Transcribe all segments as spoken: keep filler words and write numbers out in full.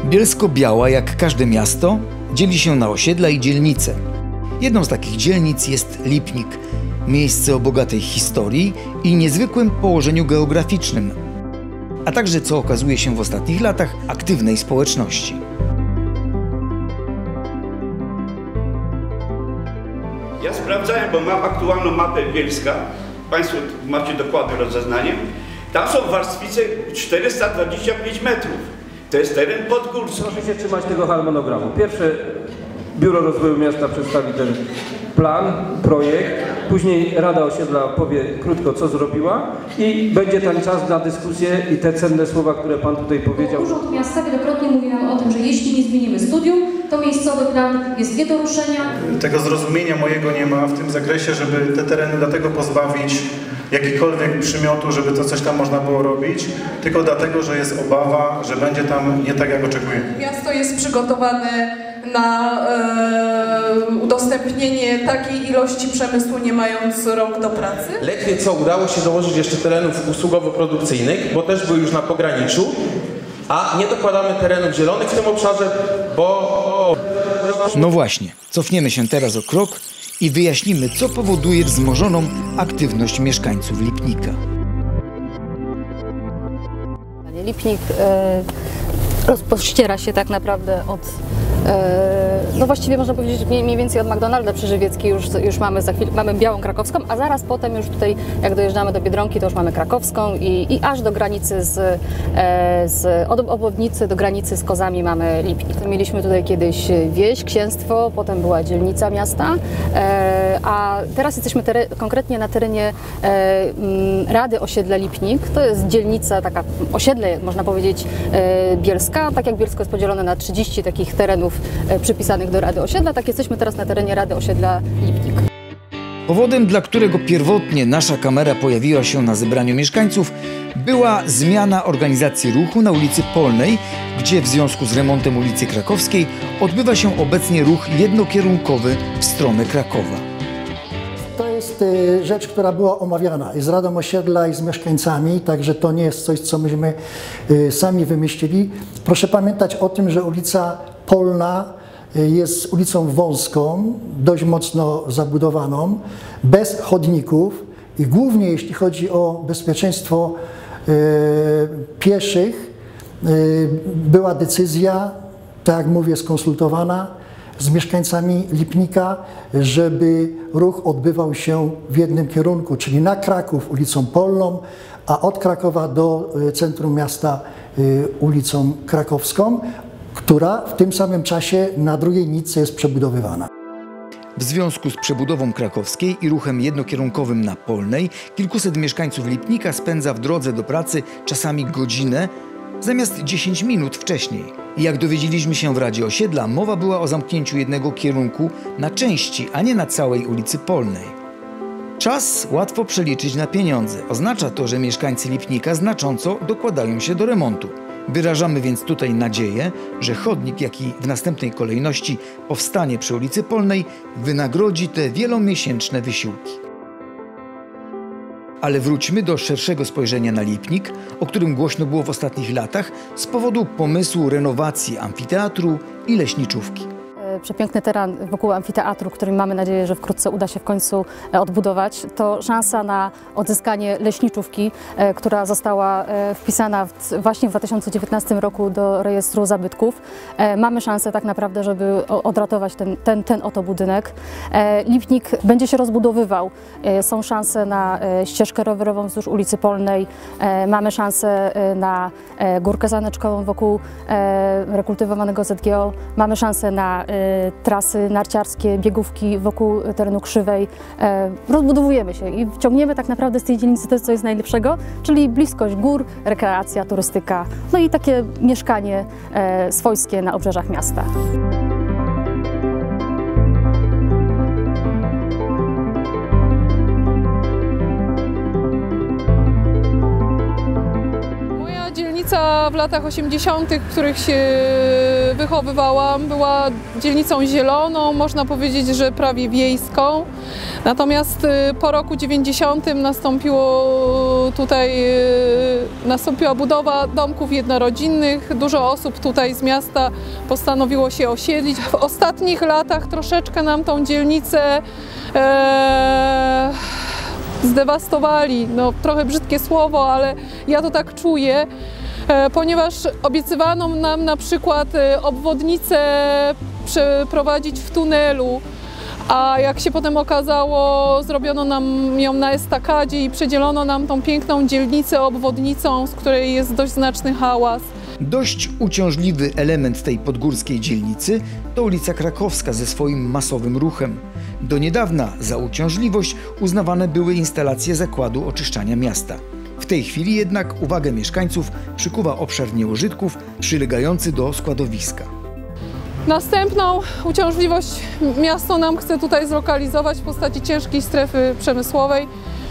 Bielsko-Biała, jak każde miasto, dzieli się na osiedla i dzielnice. Jedną z takich dzielnic jest Lipnik, miejsce o bogatej historii i niezwykłym położeniu geograficznym, a także, co okazuje się w ostatnich latach, aktywnej społeczności. Ja sprawdzałem, bo mam aktualną mapę Bielska. Państwo macie dokładne rozeznanie. Tam są warstwice czterysta dwadzieścia pięć metrów. To jest teren podgórski. Proszę się trzymać tego harmonogramu. Pierwsze, Biuro Rozwoju Miasta przedstawi ten plan, projekt. Później Rada Osiedla powie krótko, co zrobiła i będzie ten czas na dyskusję i te cenne słowa, które Pan tutaj powiedział. Urząd Miasta wielokrotnie mówi nam o tym, że jeśli nie zmienimy studium, to miejscowy plan jest nie do ruszenia. Tego zrozumienia mojego nie ma w tym zakresie, żeby te tereny dlatego pozbawić jakikolwiek przymiotu, żeby to coś tam można było robić, tylko dlatego, że jest obawa, że będzie tam nie tak, jak oczekujemy. Miasto jest przygotowane na e, udostępnienie takiej ilości przemysłu, nie mając rąk do pracy. Ledwie co udało się dołożyć jeszcze terenów usługowo-produkcyjnych, bo też były już na pograniczu, a nie dokładamy terenów zielonych w tym obszarze, bo... No właśnie, cofniemy się teraz o krok i wyjaśnimy, co powoduje wzmożoną aktywność mieszkańców Lipnika. Lipnik e, rozpościera się tak naprawdę od, e, no właściwie można powiedzieć mniej, mniej więcej od Magdonalda przy Żywieckiej już, już mamy za chwilę, mamy Białą Krakowską, a zaraz potem już tutaj, jak dojeżdżamy do Biedronki, to już mamy Krakowską i, i aż do granicy z, e, z od obwodnicy do granicy z Kozami mamy Lipnik. Mieliśmy tutaj kiedyś wieś, księstwo, potem była dzielnica miasta, e, a teraz jesteśmy konkretnie na terenie e, m, Rady Osiedla Lipnik. To jest dzielnica, taka osiedle, można powiedzieć, e, Bielska. Tak jak Bielsko jest podzielone na trzydzieści takich terenów e, przypisanych do Rady Osiedla, tak jesteśmy teraz na terenie Rady Osiedla Lipnik. Powodem, dla którego pierwotnie nasza kamera pojawiła się na zebraniu mieszkańców, była zmiana organizacji ruchu na ulicy Polnej, gdzie w związku z remontem ulicy Krakowskiej odbywa się obecnie ruch jednokierunkowy w stronę Krakowa. To jest rzecz, która była omawiana i z Radą Osiedla, i z mieszkańcami, także to nie jest coś, co myśmy sami wymyślili. Proszę pamiętać o tym, że ulica Polna jest ulicą wąską, dość mocno zabudowaną, bez chodników i głównie jeśli chodzi o bezpieczeństwo e, pieszych, e, była decyzja, tak jak mówię, skonsultowana z mieszkańcami Lipnika, żeby ruch odbywał się w jednym kierunku, czyli na Kraków ulicą Polną, a od Krakowa do centrum miasta e, ulicą Krakowską, która w tym samym czasie na drugiej nitce jest przebudowywana. W związku z przebudową krakowskiej i ruchem jednokierunkowym na Polnej, kilkuset mieszkańców Lipnika spędza w drodze do pracy czasami godzinę, zamiast dziesięć minut wcześniej. I jak dowiedzieliśmy się w Radzie Osiedla, mowa była o zamknięciu jednego kierunku na części, a nie na całej ulicy Polnej. Czas łatwo przeliczyć na pieniądze. Oznacza to, że mieszkańcy Lipnika znacząco dokładają się do remontu. Wyrażamy więc tutaj nadzieję, że chodnik, jaki w następnej kolejności powstanie przy ulicy Polnej, wynagrodzi te wielomiesięczne wysiłki. Ale wróćmy do szerszego spojrzenia na Lipnik, o którym głośno było w ostatnich latach z powodu pomysłu renowacji amfiteatru i leśniczówki. Przepiękny teren wokół amfiteatru, który mamy nadzieję, że wkrótce uda się w końcu odbudować, to szansa na odzyskanie leśniczówki, która została wpisana właśnie w dwa tysiące dziewiętnastym roku do rejestru zabytków. Mamy szansę tak naprawdę, żeby odratować ten, ten, ten oto budynek. Lipnik będzie się rozbudowywał. Są szanse na ścieżkę rowerową wzdłuż ulicy Polnej. Mamy szansę na górkę zaneczkową wokół rekultywowanego Z G O. Mamy szansę na trasy narciarskie, biegówki wokół terenu Krzywej. Rozbudowujemy się i ciągniemy tak naprawdę z tej dzielnicy to, co jest najlepszego, czyli bliskość gór, rekreacja, turystyka, no i takie mieszkanie swojskie na obrzeżach miasta. dzielnica w latach osiemdziesiątych, w których się wychowywałam, była dzielnicą zieloną, można powiedzieć, że prawie wiejską. Natomiast po roku dziewięćdziesiątym nastąpiło tutaj, nastąpiła budowa domków jednorodzinnych. Dużo osób tutaj z miasta postanowiło się osiedlić. W ostatnich latach troszeczkę nam tą dzielnicę e, zdewastowali. No, trochę brzydkie słowo, ale ja to tak czuję, e, ponieważ obiecywano nam na przykład obwodnicę przeprowadzić w tunelu, a jak się potem okazało, zrobiono nam ją na estakadzie i przedzielono nam tą piękną dzielnicę obwodnicą, z której jest dość znaczny hałas. Dość uciążliwy element tej podgórskiej dzielnicy to ulica Krakowska ze swoim masowym ruchem. Do niedawna za uciążliwość uznawane były instalacje zakładu oczyszczania miasta. W tej chwili jednak uwagę mieszkańców przykuwa obszar nieużytków przylegający do składowiska. Następną uciążliwość miasto nam chce tutaj zlokalizować w postaci ciężkiej strefy przemysłowej,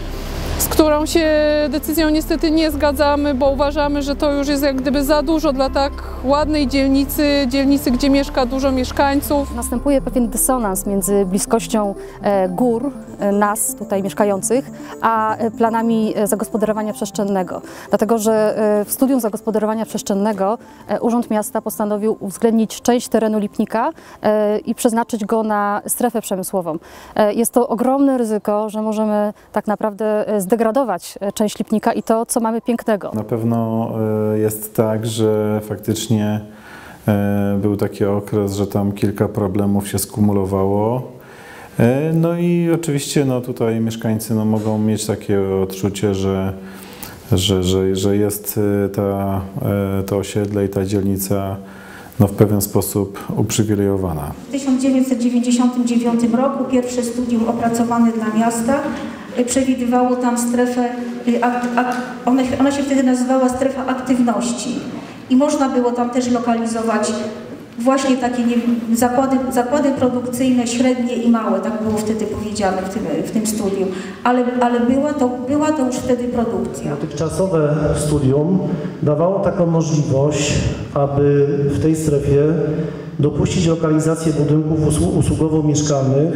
z którą się decyzją niestety nie zgadzamy, bo uważamy, że to już jest jak gdyby za dużo dla tak ładnej dzielnicy, dzielnicy, gdzie mieszka dużo mieszkańców. Następuje pewien dysonans między bliskością gór, nas tutaj mieszkających, a planami zagospodarowania przestrzennego. Dlatego, że w studium zagospodarowania przestrzennego Urząd Miasta postanowił uwzględnić część terenu Lipnika i przeznaczyć go na strefę przemysłową. Jest to ogromne ryzyko, że możemy tak naprawdę zdegradować część Lipnika i to, co mamy pięknego. Na pewno jest tak, że faktycznie był taki okres, że tam kilka problemów się skumulowało. No i oczywiście no, tutaj mieszkańcy no, mogą mieć takie odczucie, że, że, że, że jest ta, to osiedle i ta dzielnica no, w pewien sposób uprzywilejowana. W tysiąc dziewięćset dziewięćdziesiątym dziewiątym roku pierwsze studium opracowane dla miasta przewidywało tam strefę, ona, ona się wtedy nazywała strefa aktywności i można było tam też lokalizować właśnie takie nie, zakłady, zakłady produkcyjne, średnie i małe, tak było wtedy powiedziane w tym, w tym studium, ale, ale była, to, była to już wtedy produkcja. Dotychczasowe studium dawało taką możliwość, aby w tej strefie dopuścić lokalizację budynków usługowo-mieszkalnych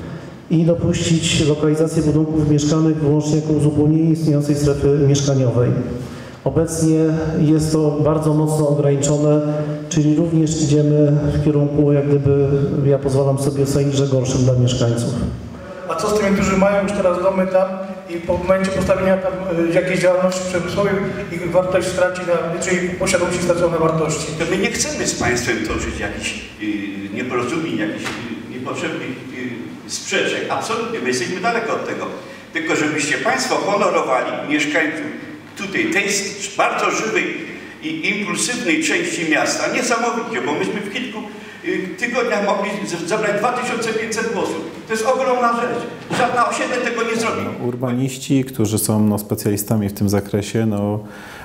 i dopuścić lokalizację budynków mieszkalnych wyłącznie jako uzupełnienie istniejącej strefy mieszkaniowej. Obecnie jest to bardzo mocno ograniczone, czyli również idziemy w kierunku, jak gdyby, ja pozwalam sobie ocenić, że gorszym dla mieszkańców. A co z tymi, którzy mają już teraz domy tam i po momencie postawienia tam jakiejś działalności przemysłowej ich wartość straci, na, czyli posiadłości stracą na wartości? To my nie chcemy z państwem toczyć jakichś yy, nieporozumień, jakichś yy, niepotrzebnych yy, sprzeczek. Absolutnie, my jesteśmy daleko od tego. Tylko żebyście państwo honorowali mieszkańców tutaj, tej bardzo żywej i impulsywnej części miasta, niesamowicie, bo myśmy w kilku tygodniach mogli zabrać dwa tysiące pięćset głosów. To jest ogromna rzecz. Żadna osiedle tego nie zrobi. Urbaniści, którzy są no, specjalistami w tym zakresie, no,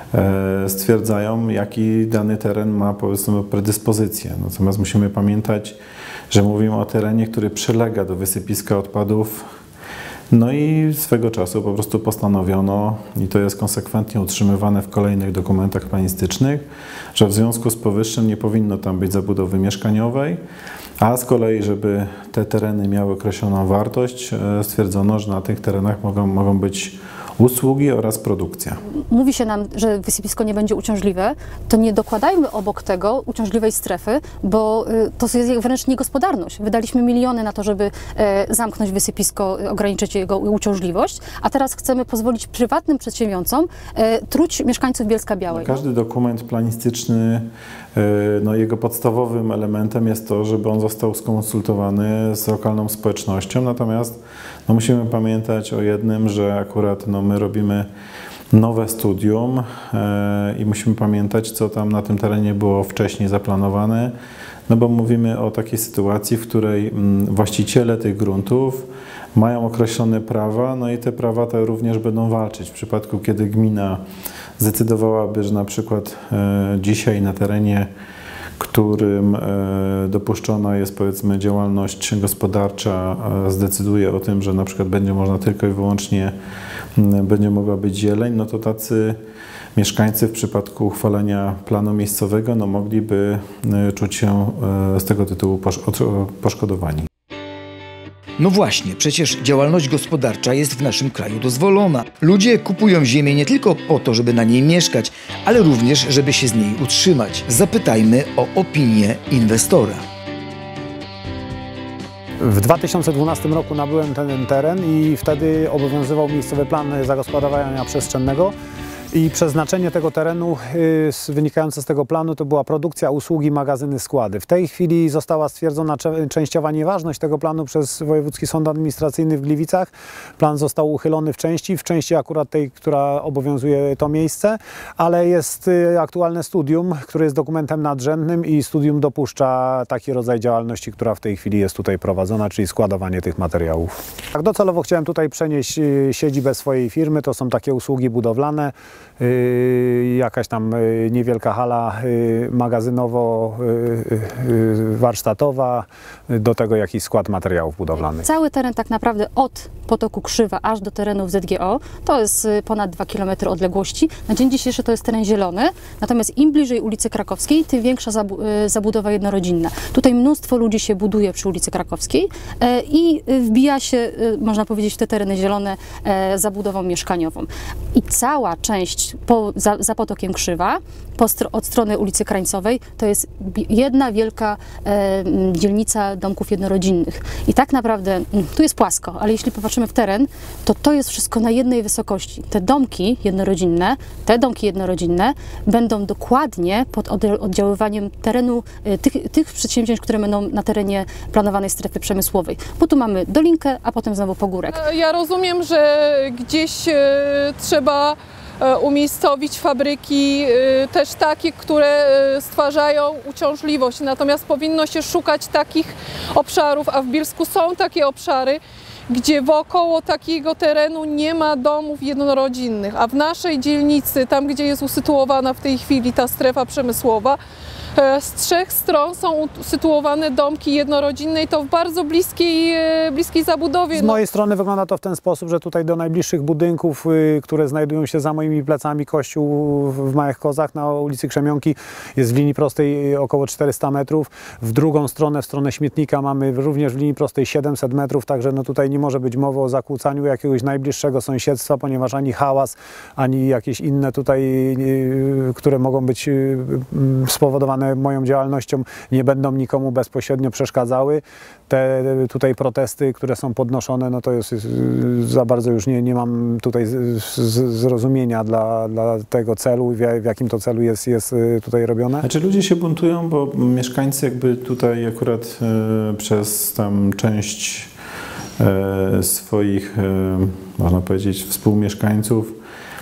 e, stwierdzają, jaki dany teren ma, powiedzmy, predyspozycję. Natomiast musimy pamiętać, że mówimy o terenie, który przylega do wysypiska odpadów. No i swego czasu po prostu postanowiono, i to jest konsekwentnie utrzymywane w kolejnych dokumentach planistycznych, że w związku z powyższym nie powinno tam być zabudowy mieszkaniowej, a z kolei, żeby te tereny miały określoną wartość, stwierdzono, że na tych terenach mogą, mogą być usługi oraz produkcja. Mówi się nam, że wysypisko nie będzie uciążliwe, to nie dokładajmy obok tego uciążliwej strefy, bo to jest wręcz niegospodarność. Wydaliśmy miliony na to, żeby zamknąć wysypisko, ograniczyć jego uciążliwość, a teraz chcemy pozwolić prywatnym przedsiębiorcom truć mieszkańców Bielska-Białej. Każdy dokument planistyczny, no jego podstawowym elementem jest to, żeby on został skonsultowany z lokalną społecznością, natomiast no musimy pamiętać o jednym, że akurat no my robimy nowe studium e, i musimy pamiętać, co tam na tym terenie było wcześniej zaplanowane, no bo mówimy o takiej sytuacji, w której m, właściciele tych gruntów mają określone prawa, no i te prawa te również będą walczyć. W przypadku, kiedy gmina zdecydowałaby, że na przykład e, dzisiaj na terenie, którym dopuszczona jest, powiedzmy, działalność gospodarcza, zdecyduje o tym, że na przykład będzie można tylko i wyłącznie, będzie mogła być zieleń, no to tacy mieszkańcy w przypadku uchwalenia planu miejscowego no, mogliby czuć się z tego tytułu poszkodowani. No właśnie, przecież działalność gospodarcza jest w naszym kraju dozwolona. Ludzie kupują ziemię nie tylko po to, żeby na niej mieszkać, ale również, żeby się z niej utrzymać. Zapytajmy o opinię inwestora. W dwa tysiące dwunastym roku nabyłem ten teren i wtedy obowiązywał miejscowy plan zagospodarowania przestrzennego. I przeznaczenie tego terenu y, wynikające z tego planu to była produkcja, usługi, magazyny, składy. W tej chwili została stwierdzona częściowa nieważność tego planu przez Wojewódzki Sąd Administracyjny w Gliwicach. Plan został uchylony w części, w części akurat tej, która obowiązuje to miejsce, ale jest y, aktualne studium, które jest dokumentem nadrzędnym i studium dopuszcza taki rodzaj działalności, która w tej chwili jest tutaj prowadzona, czyli składowanie tych materiałów. Tak docelowo chciałem tutaj przenieść y, siedzibę swojej firmy, to są takie usługi budowlane. Yy, jakaś tam yy, niewielka hala yy, magazynowo-warsztatowa, yy, yy, do tego jakiś skład materiałów budowlanych. Cały teren tak naprawdę od potoku Krzywa aż do terenów Z G O to jest ponad dwa kilometry odległości. Na dzień dzisiejszy to jest teren zielony, natomiast im bliżej ulicy Krakowskiej, tym większa zabu zabudowa jednorodzinna. Tutaj mnóstwo ludzi się buduje przy ulicy Krakowskiej e, i wbija się, e, można powiedzieć, w te tereny zielone e, zabudową mieszkaniową. I cała część po, za, za potokiem Krzywa, po str od strony ulicy Krańcowej, to jest jedna wielka e, dzielnica domków jednorodzinnych. I tak naprawdę, tu jest płasko, ale jeśli popatrzymy w teren, to to jest wszystko na jednej wysokości. Te domki jednorodzinne, te domki jednorodzinne będą dokładnie pod oddziaływaniem terenu e, tych, tych przedsięwzięć, które będą na terenie planowanej strefy przemysłowej. Bo tu mamy dolinkę, a potem znowu pogórek. Ja rozumiem, że gdzieś e, trzeba umiejscowić fabryki też takie, które stwarzają uciążliwość. Natomiast powinno się szukać takich obszarów, a w Bielsku są takie obszary, gdzie wokoło takiego terenu nie ma domów jednorodzinnych, a w naszej dzielnicy, tam gdzie jest usytuowana w tej chwili ta strefa przemysłowa, z trzech stron są usytuowane domki jednorodzinne i to w bardzo bliskiej, bliskiej zabudowie. Z mojej strony wygląda to w ten sposób, że tutaj do najbliższych budynków, które znajdują się za moimi plecami, kościół w Małych Kozach na ulicy Krzemionki jest w linii prostej około czterysta metrów. W drugą stronę, w stronę śmietnika mamy również w linii prostej siedemset metrów, także no tutaj nie może być mowy o zakłócaniu jakiegoś najbliższego sąsiedztwa, ponieważ ani hałas, ani jakieś inne tutaj, które mogą być spowodowane moją działalnością, nie będą nikomu bezpośrednio przeszkadzały. Te tutaj protesty, które są podnoszone, no to jest za bardzo już nie, nie mam tutaj zrozumienia dla, dla tego celu, w jakim to celu jest, jest tutaj robione. Znaczy ludzie się buntują, bo mieszkańcy jakby tutaj akurat e, przez tam część e, swoich, e, można powiedzieć, współmieszkańców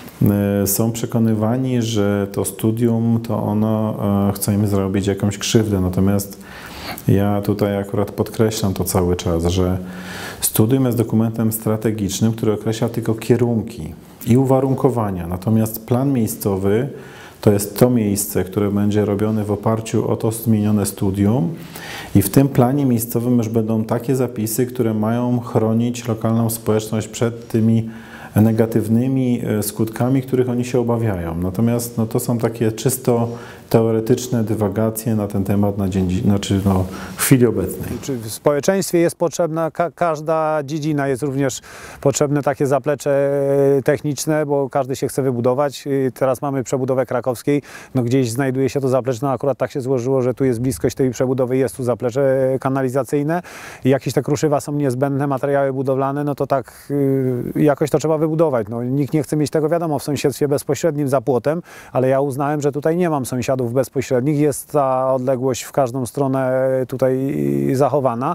są przekonywani, że to studium, to ono chce im zrobić jakąś krzywdę. Natomiast ja tutaj akurat podkreślam to cały czas, że studium jest dokumentem strategicznym, który określa tylko kierunki i uwarunkowania. Natomiast plan miejscowy to jest to miejsce, które będzie robione w oparciu o to zmienione studium i w tym planie miejscowym już będą takie zapisy, które mają chronić lokalną społeczność przed tymi negatywnymi skutkami, których oni się obawiają. Natomiast no, to są takie czysto teoretyczne dywagacje na ten temat na dzień, znaczy no, w chwili obecnej. Czy w społeczeństwie jest potrzebna, ka każda dziedzina jest również potrzebne takie zaplecze techniczne, bo każdy się chce wybudować. Teraz mamy przebudowę krakowskiej, no gdzieś znajduje się to zaplecze, no akurat tak się złożyło, że tu jest bliskość tej przebudowy, jest tu zaplecze kanalizacyjne i jakieś te kruszywa są niezbędne, materiały budowlane, no to tak yy, jakoś to trzeba wybudować. No, nikt nie chce mieć tego, wiadomo, w sąsiedztwie bezpośrednim za płotem, ale ja uznałem, że tutaj nie mam sąsiadów bezpośrednich, jest ta odległość w każdą stronę tutaj zachowana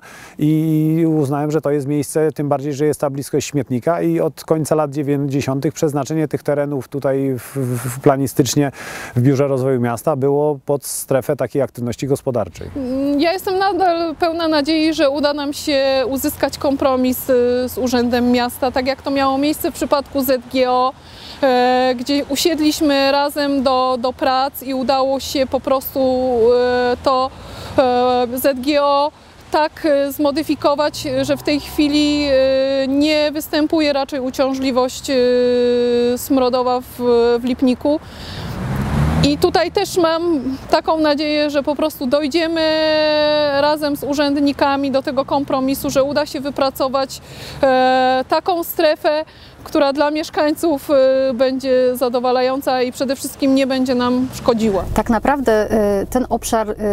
i uznałem, że to jest miejsce, tym bardziej, że jest ta bliskość śmietnika i od końca lat dziewięćdziesiątych przeznaczenie tych terenów tutaj w, w planistycznie w Biurze Rozwoju Miasta było pod strefę takiej aktywności gospodarczej. Ja jestem nadal pełna nadziei, że uda nam się uzyskać kompromis z Urzędem Miasta, tak jak to miało miejsce w przypadku Z G O, e, gdzie usiedliśmy razem do, do prac i udało się po prostu e, to e, Z G O tak zmodyfikować, że w tej chwili nie występuje raczej uciążliwość smrodowa w, w Lipniku. I tutaj też mam taką nadzieję, że po prostu dojdziemy razem z urzędnikami do tego kompromisu, że uda się wypracować e, taką strefę, która dla mieszkańców e, będzie zadowalająca i przede wszystkim nie będzie nam szkodziła. Tak naprawdę e, ten obszar e,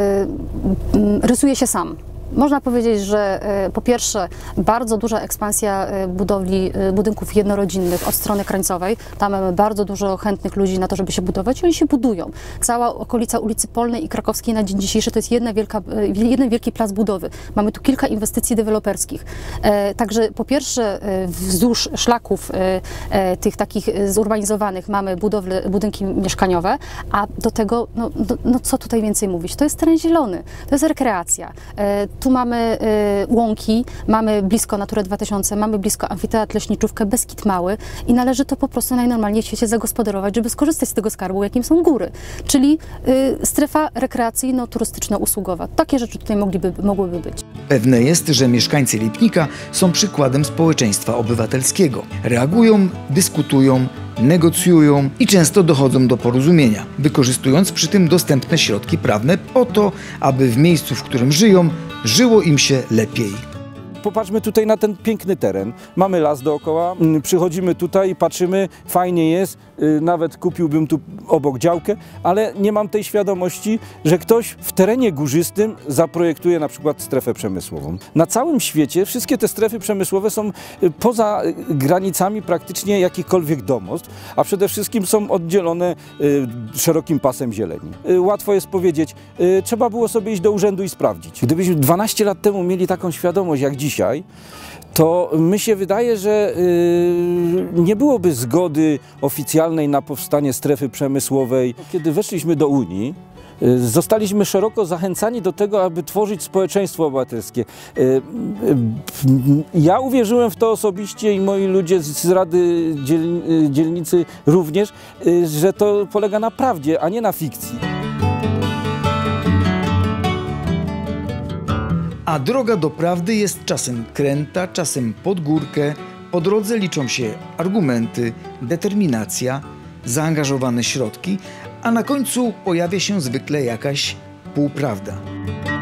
rysuje się sam. Można powiedzieć, że po pierwsze bardzo duża ekspansja budowli budynków jednorodzinnych od strony krańcowej. Tam mamy bardzo dużo chętnych ludzi na to, żeby się budować i oni się budują. Cała okolica ulicy Polnej i Krakowskiej na dzień dzisiejszy to jest jedna wielka, jeden wielki plac budowy. Mamy tu kilka inwestycji deweloperskich. Także po pierwsze wzdłuż szlaków tych takich zurbanizowanych mamy budowle, budynki mieszkaniowe, a do tego, no, no co tutaj więcej mówić, to jest teren zielony, to jest rekreacja. Tu mamy y, łąki, mamy blisko Naturę dwa tysiące, mamy blisko amfiteatr, leśniczówkę, Beskid Mały i należy to po prostu najnormalniej w świecie zagospodarować, żeby skorzystać z tego skarbu, jakim są góry. Czyli y, strefa rekreacyjno-turystyczno-usługowa. Takie rzeczy tutaj mogliby, mogłyby być. Pewne jest, że mieszkańcy Lipnika są przykładem społeczeństwa obywatelskiego. Reagują, dyskutują, negocjują i często dochodzą do porozumienia, wykorzystując przy tym dostępne środki prawne po to, aby w miejscu, w którym żyją, żyło im się lepiej. Popatrzmy tutaj na ten piękny teren. Mamy las dookoła, przychodzimy tutaj, patrzymy, fajnie jest, nawet kupiłbym tu obok działkę, ale nie mam tej świadomości, że ktoś w terenie górzystym zaprojektuje na przykład strefę przemysłową. Na całym świecie wszystkie te strefy przemysłowe są poza granicami praktycznie jakichkolwiek domostw, a przede wszystkim są oddzielone szerokim pasem zieleni. Łatwo jest powiedzieć, trzeba było sobie iść do urzędu i sprawdzić. Gdybyśmy dwanaście lat temu mieli taką świadomość jak dziś, Dzisiaj, to mi się wydaje, że yy, nie byłoby zgody oficjalnej na powstanie strefy przemysłowej. Kiedy weszliśmy do Unii, yy, zostaliśmy szeroko zachęcani do tego, aby tworzyć społeczeństwo obywatelskie. Yy, yy, ja uwierzyłem w to osobiście i moi ludzie z Rady dziel, yy, Dzielnicy również, yy, że to polega na prawdzie, a nie na fikcji. A droga do prawdy jest czasem kręta, czasem pod górkę. Po drodze liczą się argumenty, determinacja, zaangażowane środki, a na końcu pojawia się zwykle jakaś półprawda.